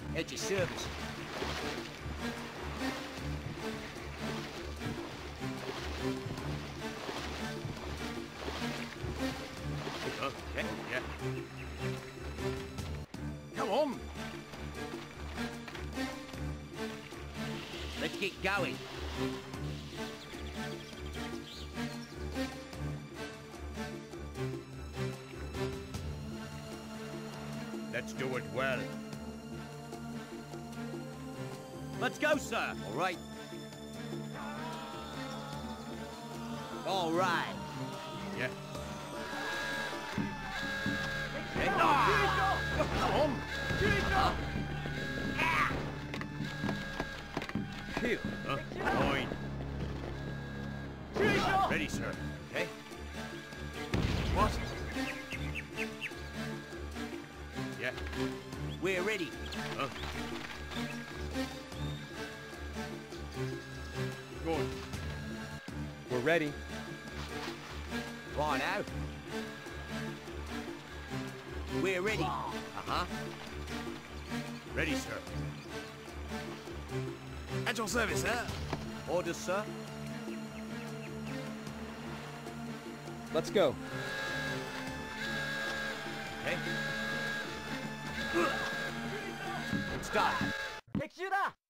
At your service. Okay, yeah. Come on. Let's get going. Let's do it well. Let's go, sir. All right. All right. Yeah. Okay. Come on. Phew. Fine. Ready, sir. Okay. What? Yeah. We're ready. Good. We're ready. Right out. We're ready. Uh-huh. Ready, sir. At your service, sir. Orders, sir. Let's go. Okay. Start. 敵襲だ